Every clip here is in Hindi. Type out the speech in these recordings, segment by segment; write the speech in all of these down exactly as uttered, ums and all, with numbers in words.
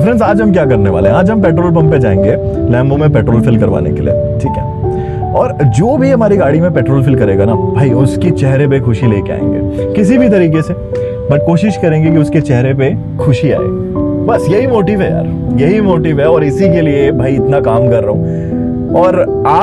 फ्रेंड्स आज हम क्या करने वाले हैं, आज हम पेट्रोल पंप पे जाएंगे लैम्बो में पेट्रोल फिल करवाने के लिए, ठीक है। और जो भी हमारी गाड़ी में पेट्रोल फिल करेगा ना भाई, उसके चेहरे पे खुशी लेके आएंगे किसी भी तरीके से, बट कोशिश करेंगे कि उसके चेहरे पे खुशी आए। बस यही मोटिव है यार, यही मोटिव है और इसी के लिए भाई इतना काम कर रहा हूँ। और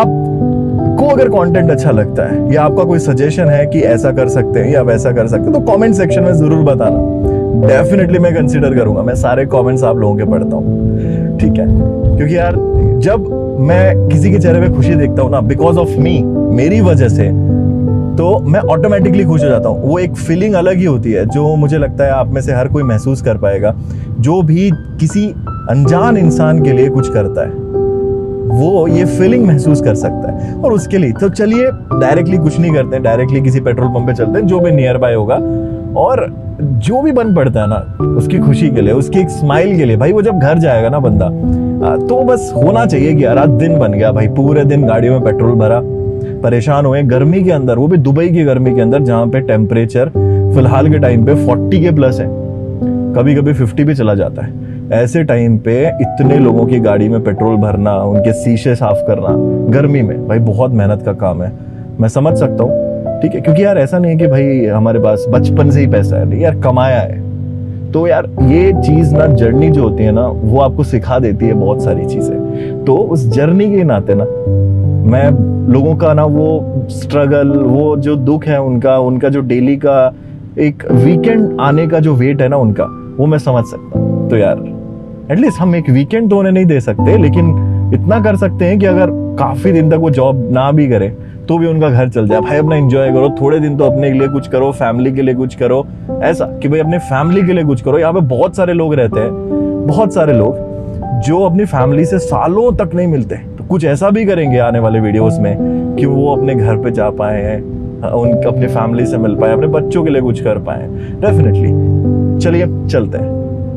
आपको अगर कंटेंट अच्छा लगता है या आपका कोई सजेशन है कि ऐसा कर सकते हैं या वैसा कर सकते हैं, तो कमेंट सेक्शन में जरूर बताना। डेफिनेटली मैं कंसीडर करूंगा, मैं सारे कमेंट्स आप लोगों के पढ़ता हूँ, ठीक है। क्योंकि यार जब मैं किसी के चेहरे पे खुशी देखता हूँ ना, बिकॉज ऑफ मी, मेरी वजह से, तो मैं ऑटोमेटिकली खुश हो जाता हूँ। वो एक फीलिंग अलग ही होती है जो मुझे लगता है आप में से हर कोई महसूस कर पाएगा। जो भी किसी अनजान इंसान के लिए कुछ करता है वो ये फीलिंग महसूस कर सकता है। और उसके लिए तो चलिए डायरेक्टली कुछ नहीं करते हैं, डायरेक्टली किसी पेट्रोल पंप पे चलते हैं जो भी नियर बाय होगा, और जो भी बन पड़ता है ना उसकी खुशी के लिए, उसकी एक स्माइल के लिए। भाई वो जब घर जाएगा ना बंदा, तो बस होना चाहिए कि यार दिन बन गया भाई, पूरे दिन गाड़ियों में पेट्रोल भरा, परेशान हुए गर्मी के अंदर, वो भी दुबई की गर्मी के अंदर जहां पे टेम्परेचर फिलहाल के टाइम पे चालीस के प्लस है, कभी कभी पचास भी चला जाता है। ऐसे टाइम पे इतने लोगों की गाड़ी में पेट्रोल भरना, उनके शीशे साफ करना गर्मी में, भाई बहुत मेहनत का काम है, मैं समझ सकता हूँ, ठीक है। क्योंकि यार ऐसा नहीं है कि भाई हमारे पास बचपन से ही पैसा है, नहीं यार कमाया है। तो यार ये चीज ना, जर्नी जो होती है ना, वो आपको सिखा देती है बहुत सारी चीजें। तो उस जर्नी के नाते ना मैं लोगों का ना वो स्ट्रगल, वो जो दुख है उनका, उनका जो डेली का एक वीकेंड आने का जो वेट है ना उनका, वो मैं समझ सकता हूँ। तो यार एटलीस्ट हम एक वीकेंड तो उन्हें नहीं दे सकते, लेकिन इतना कर सकते हैं कि अगर काफी दिन तक वो जॉब ना भी करे तो भी उनका घर चल जाए। भाई अपना एंजॉय करो, थोड़े दिन तो अपने लिए कुछ करो, फैमिली के लिए कुछ करो, ऐसा कि भाई अपने फैमिली के लिए कुछ करो। यहाँ पे बहुत सारे लोग रहते हैं, बहुत सारे लोग जो अपनी फैमिली से सालों तक नहीं मिलते, तो कुछ ऐसा भी करेंगे आने वाले वीडियोस में कि वो अपने घर पे जा पाए हैं, उनके अपने फैमिली से मिल पाए, अपने बच्चों के लिए कुछ कर पाए। डेफिनेटली चलिए चलते हैं।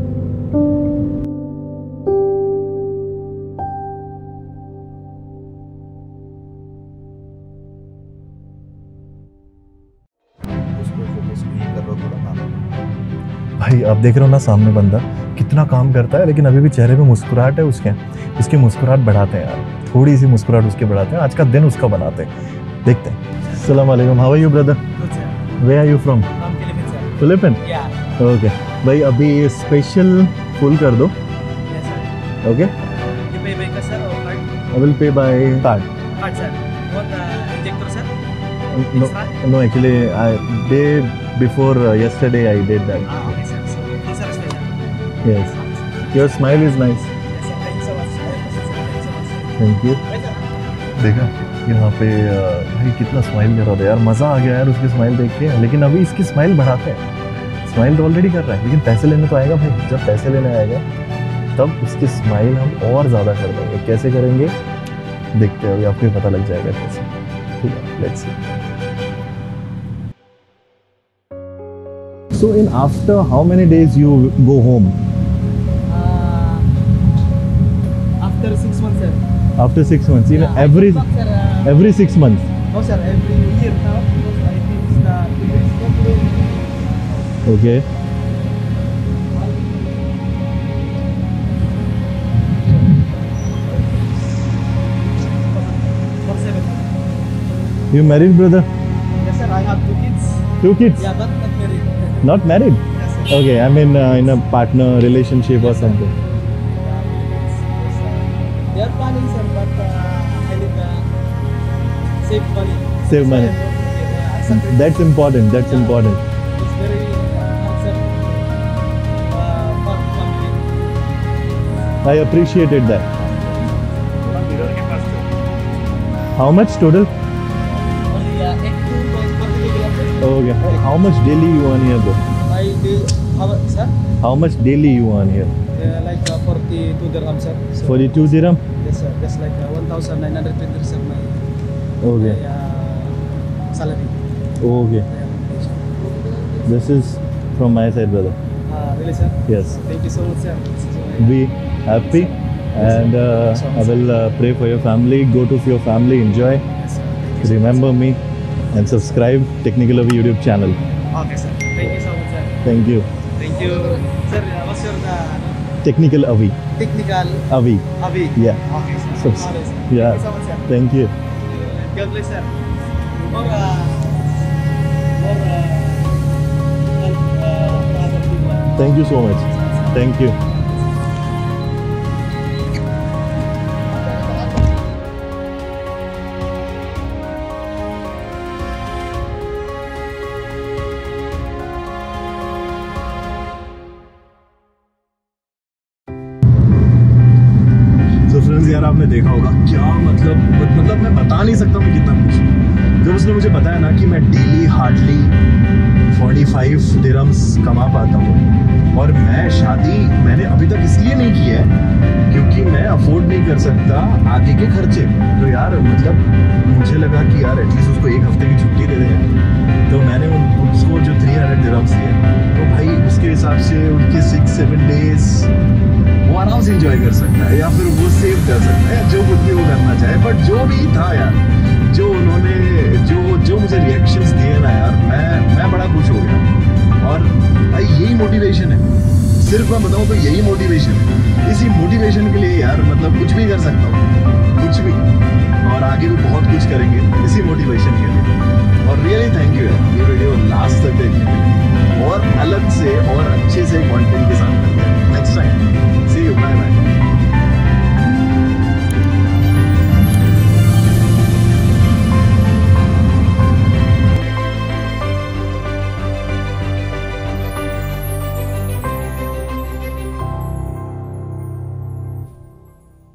भाई आप देख रहे हो ना सामने बंदा कितना काम करता है, लेकिन अभी भी चेहरे पे मुस्कुराहट है उसके। इसकी मुस्कुराहट बढ़ाते हैं यार, थोड़ी सी मुस्कुराहट उसके बढ़ाते हैं, आज का दिन उसका बनाते हैं। देखते हैं। अस्सलाम वालेकुम, how are you brother? Where are you from? Philippine. Okay भाई, अभी स्पेशल फुल कर दो। Okay, I will pay by card. Card, sir. What uh, injector, sir? No, no, actually, I did before uh, yesterday. I did that. Ah, okay, sir. So these are special. Yes, your smile is nice. Yes, sir. Thank you so much. Thank you so much. Thank you. Right, sir. देखा यहाँ पे भाई कितना स्माइल कर रहा था यार, मज़ा आ गया यार उसकी स्माइल देख के। लेकिन अभी इसकी स्माइल बढ़ाते हैं। स्माइल तो ऑलरेडी कर रहा है, लेकिन पैसे लेने तो आएगा भाई। जब पैसे लेने आएगा तब उसकी स्माइल हम और ज़्यादा कर देंगे। कैसे करेंगे देखते हैं, अभी आपको पता लग जाएगा कैसे, ठीक है। Let's see. So in after how many days you go home? Uh, after six months, sir. After six months, you know, Yeah, every I come, sir, uh, every six months. No, sir. Every year now, because I think it's the previous one. Okay. For seven. You married, brother? Yes, sir. I have two kids. Two kids? Yeah, but not married. Not married? Yes, sir. Okay, I mean uh, in a partner relationship or something. They are planning, sir, but uh, I need uh, save money. Save money. Yeah, I sacrifice. That's important. That's Yeah. important. It's very uh, hard, sir. Uh, for family. I appreciated that. How much total? Only uh, eight to forty milligrams. Okay. How much daily you earn here, though? I do, how, sir? How much daily you earn here? Uh, like uh, forty-two dirham, sir. So, forty-two dirham? yes, sir. That's like uh, one thousand nine hundred twenty, sir. My, Okay. my uh, salary. Okay. This is from my side, brother. Uh, really, sir? Yes. Thank you so much, sir. This is very- Be happy, and uh, I will uh, pray for your family. Go to your family, enjoy. Yes, sir. Thank you so Remember me and subscribe Technical Love YouTube channel. much. Okay, sir. Thank you so much, sir. Thank you. Thank you. Sir, uh, what's your uh, technical Avi Technical अवी Avi. Yeah. Okay, sir. So- Sorry, sir. yeah. Thank you so much, sir. Thank you God bless, sir. More, uh, more, uh, help, uh, for other people. Thank you so much thank you तो फ्रेंड्स यार आपने देखा होगा क्या मतलब मतलब मैं बता नहीं सकता मैं कितना खुश हूँ जब उसने मुझे बताया ना कि मैं डेली हार्डली पैंतालीस दिरहम्स कमा पाता हूँ और मैं शादी मैंने अभी तक इसलिए नहीं की है क्योंकि मैं अफोर्ड नहीं कर सकता आगे के खर्चे तो यार मतलब मुझे लगा कि यार एटलीस्ट उसको एक हफ्ते की छुट्टी दे दें तो मैंने उन- उसको जो थ्री हंड्रेड दिरहम्स दिए तो भाई उसके हिसाब से उनके सिक्स सेवन डेज वो आराम से एंजॉय कर सकता है या फिर वो सेव कर सकता है जो कुछ भी वो करना चाहे बट जो भी था यार जो उन्होंने जो जो मुझे रिएक्शंस दिए ना यार मैं मैं बड़ा खुश हो गया और भाई यही मोटिवेशन है सिर्फ मैं बताऊं तो यही मोटिवेशन है इसी मोटिवेशन के लिए यार मतलब कुछ भी कर सकता हूँ कुछ भी और आगे भी बहुत कुछ करेंगे इसी मोटिवेशन के लिए और रियली थैंक यू यार ये वीडियो लास्ट तक देखने के लिए और अलग से और अच्छे से कंटेंट के साथ मिलते हैं next time see you bye bye